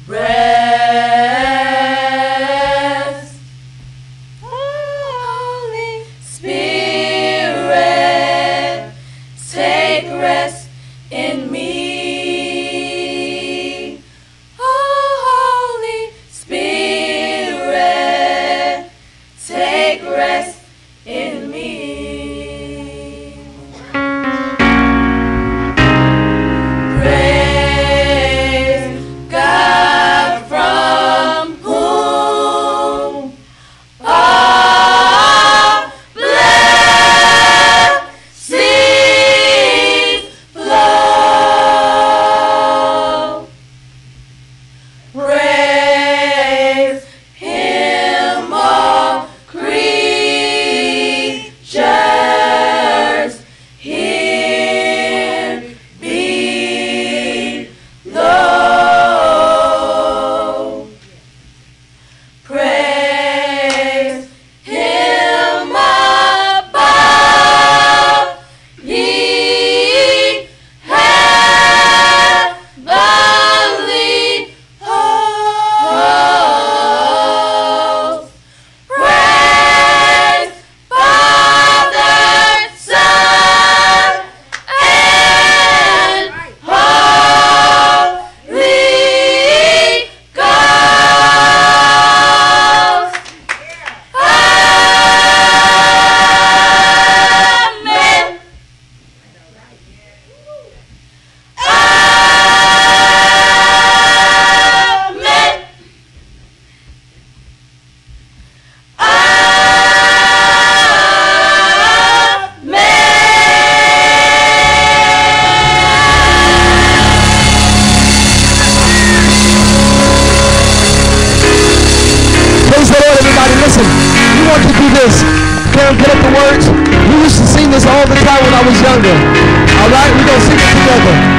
Rest, Holy Spirit, take rest in me. Oh, Holy Spirit, take rest in me. Praise God from whom all blessings flow. Praise Him, all creatures here below. Praise Him above, ye heavenly hosts. Praise Father, Son, and Holy Ghost. Amen. Amen. Praise the Lord, everybody. Listen, we want to do this. Can get up the words? We used to sing this all the time when I was younger. All right, we're going to sing it together.